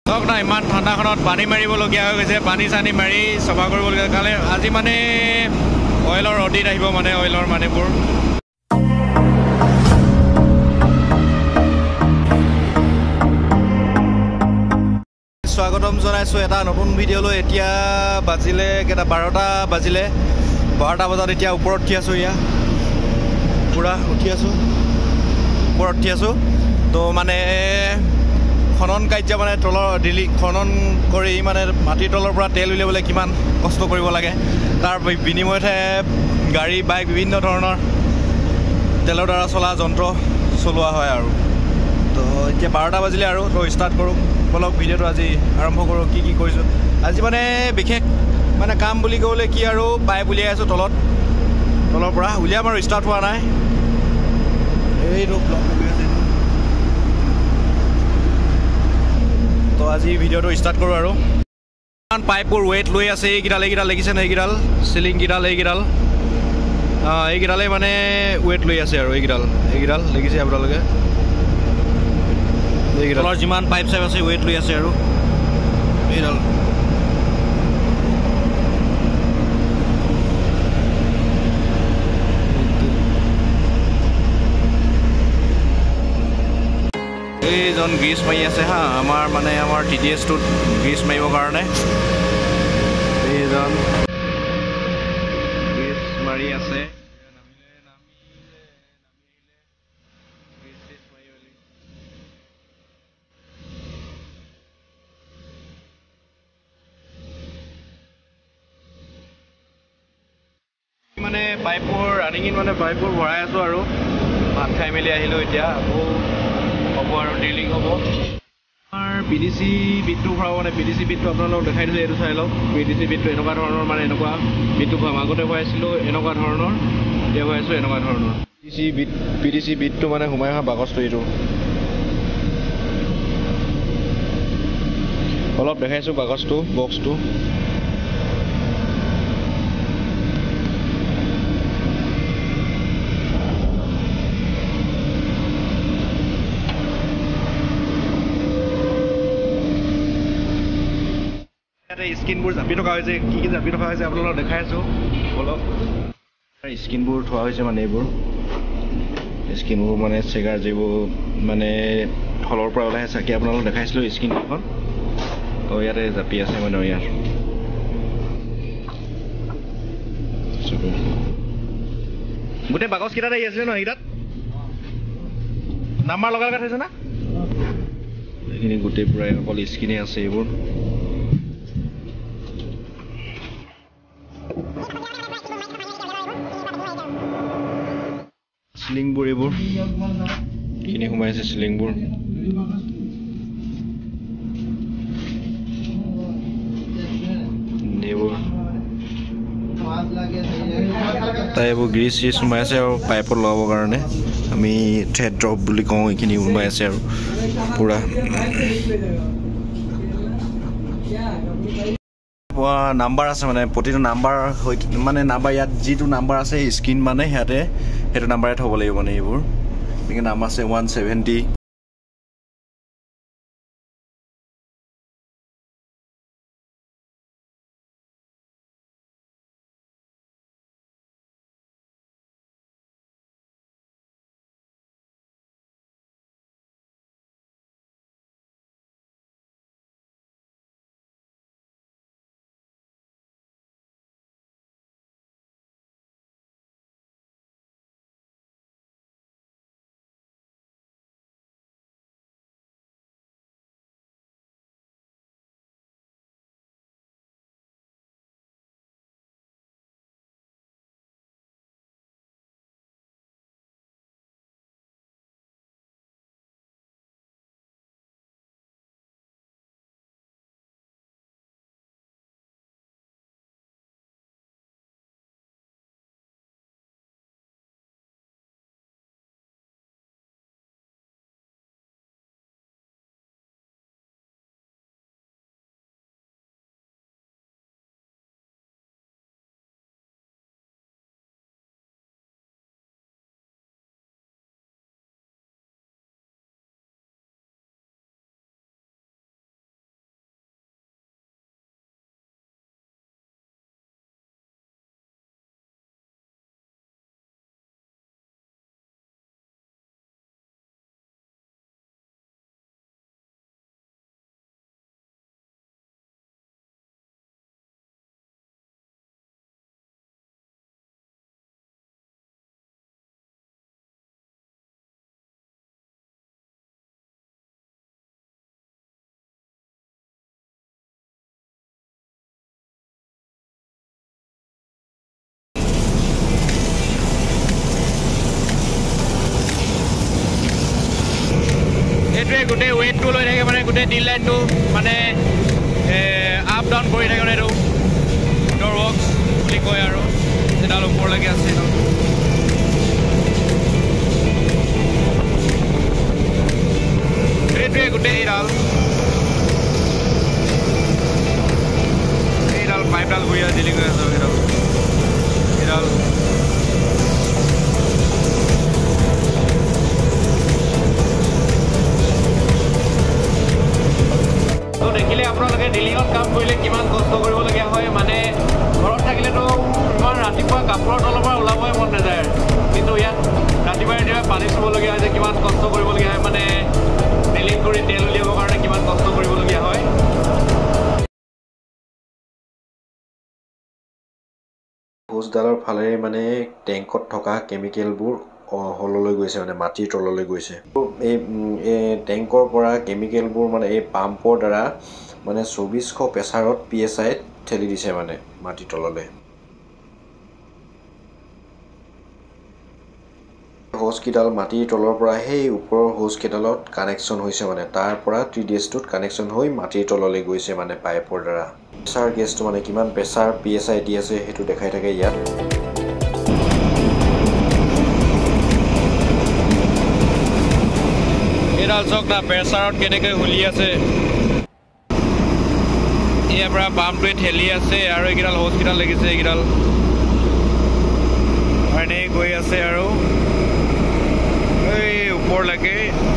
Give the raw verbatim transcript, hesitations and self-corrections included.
ধৰক না ইমান ঠাণ্ডাখনত পানী মাৰিবলগীয়া হৈ গৈছে পানী চানী মাৰি চফা কৰিবলগীয়া কাৰণে আজি মানে অইলৰ অডিট আহিব মানে অইলৰ মানুহবোৰ স্বাগতম জনাইছোঁ এটা নতুন ভিডিঅ'লৈ এতিয়া বাজিলে কেইটা বাৰটা বাজিলে বাৰটা বজাত এতিয়া ওপৰত উঠি আছোঁ এয়া পুৰা উঠি আছোঁ ওপৰত উঠি আছোঁ তো মানে খনন কাৰ্য মানে তলৰ দিলি খনন কৰি মানে মাটিৰ তলৰ পৰা তেল উলিয়াবলৈ কিমান কষ্ট কৰিব লাগে তাৰ বিনিময়তহে গাড়ী বাইক বিভিন্ন ধৰণৰ তেলৰ দ্বাৰা চলা যন্ত্ৰ চলোৱা হয় আৰু তো এতিয়া বাৰটা বাজিলে আৰু তো ষ্টাৰ্ট কৰোঁ বলক ভিডিঅ'টো আজি আৰম্ভ কৰোঁ কি কি কৰিছোঁ আজি মানে বিশেষ মানে কাম বুলি ক'বলৈ কি আৰু পাইপ উলিয়াই আছোঁ তলত তলৰ পৰা উলিয়াম আৰু ষ্টাৰ্ট হোৱা নাই এইটো ব্লক কৰি আছে তো আজি ভিডিঅ'টো ষ্টাৰ্ট কৰোঁ আৰু ইমান পাইপবোৰ ৱেইট লৈ আছে এইকেইডাল এইকেইডাল দেখিছে নে এইকেইডাল চিলিংকেইডাল এইকেইডাল এইকেইডালেই মানে ৱেইট লৈ আছে আৰু এইকেইডাল এইকেইডাল দেখিছে আপোনালোকে এইকেইডালৰ যিমান পাইপ চাইপ আছে ৱেইট লৈ আছে আৰু এইডাল এইজন গ্ৰীজ মাৰি আছে হা আমাৰ মানে আমাৰ টি ডি এছটোত গ্ৰীজ মাৰিবৰ কাৰণে এইজন গ্ৰীজ মাৰি আছে মানে পাইপবোৰ ৰানিং ইন মানে পাইপবোৰ ভৰাই আছোঁ আৰু ভাত খাই মেলি আহিলোঁ এতিয়া আকৌ হ'ব আৰু ড্ৰিলিং হ'ব আমাৰ পি ডি চি বিটটো ভৰাব মানে পি ডি চি বিটটো আপোনালোকক দেখাই দিছোঁ এইটো চাই লওক পি ডি চি বিটটো এনেকুৱা ধৰণৰ মানে এনেকুৱা বিটটো ভৰাম আগতে ভৰাইছিলোঁ এনেকুৱা ধৰণৰ এতিয়া ভৰাইছোঁ এনেকুৱা ধৰণৰ P D C bit P D C বিটটো মানে সোমাই অহা বাকচটো এইটো অলপ দেখাইছোঁ বাকচটো বক্সটো স্কিনবোৰ জাপি থকা হৈছে কি কি জাপি থকা হৈছে আপোনালোকক দেখাই আছোঁ অলপ স্কিনবোৰ থোৱা হৈছে মানে এইবোৰ স্কিনবোৰ মানে চেগাৰ যিবোৰ মানে থলৰ পৰা ওলাই চাকি আপোনালোকক দেখাইছিলোঁ স্কিনকেইখন তো ইয়াতে জাপি আছে মানে ইয়াত গোটেই বাকচকেইটাত আহি আছিলে ন সেইকেইটাত নাম্বাৰ লগাই লগাই থৈছে না এইখিনি গোটেই পূৰা অকল স্কিনে আছে এইবোৰ চিলিংবোৰ এইবোৰ এইখিনি সোমাই আছে চিলিংবোৰ এইবোৰ তাই এইবোৰ গ্ৰীজ চিজ সোমাই আছে আৰু পাইপত লগাবৰ কাৰণে আমি থ্ৰেড ড্ৰপ বুলি কওঁ এইখিনি সোমাই আছে আৰু পূৰা নাম্বাৰ আছে মানে প্ৰতিটো নাম্বাৰ মানে নাম্বাৰ ইয়াত যিটো নাম্বাৰ আছে স্ক্ৰীন মানে সিহঁতে সেইটো নাম্বাৰে থ'ব লাগিব মানে এইবোৰ এনেকৈ নাম আছে ওৱান ছেভেণ্টি গোটেই ডিল লাইনটো মানে আপ ডাউন কৰি থাকে এইটো ডৰ ৱৰ্কছ বুলি কয় আৰু এডাল ওপৰলৈকে আছে এইটোৱে গোটেই এইডাল এইডাল পাইপডাল ঘূৰি আছে ডিলিং হৈ আছে এইডাল এইডাল দেখিলে আপোনালোকে ডিলিঙত কাম কৰিলে কিমান কষ্ট কৰিবলগীয়া হয় মানে ঘৰত থাকিলেতো ইমান ৰাতিপুৱা কাপোৰৰ তলৰ পৰা ওলাবই মন নাযায় কিন্তু ইয়াত ৰাতিপুৱা ৰাতিপুৱা পানী চুবলগীয়া হয় যে কিমান কষ্ট কৰিবলগীয়া হয় মানে ডিলিং কৰি তেল উলিয়াবৰ কাৰণে কিমান কষ্ট কৰিবলগীয়া হয় হোজডালৰ ফালেৰে মানে টেংকত থকা কেমিকেলবোৰ হললৈ গৈছে মানে মাটিৰ তললৈ গৈছে এই টেংকৰ পৰা কেমিকেলবোৰ মানে এই পাম্পৰ দ্বাৰা মানে চৌবিশ প্ৰেছাৰত পি এছ আইত ঠেলি দিছে মানে মাটিৰ তললৈ হোজ কেইডাল মাটিৰ তলৰ পৰা সেই ওপৰৰ হোজ কেইডালত কানেকশ্যন হৈছে মানে তাৰ পৰা থ্ৰী ডি এছটোত কানেকশ্যন হৈ মাটিৰ তললৈ গৈছে মানে পাইপৰ দ্বাৰা প্ৰেছাৰ গেছটো মানে কিমান প্ৰেছাৰ পি এছ আই দি আছে সেইটো দেখাই থাকে ইয়াত এইডাল চাওক না প্ৰেছাৰত কেনেকৈ হুলি আছে ইয়াৰ পৰা পাম্পটোৱে ঠেলি আছে আৰু এইকেইডাল হোজ কেইডাল লাগিছে এইকেইডাল এনেই গৈ আছে আৰু এই ওপৰলৈকে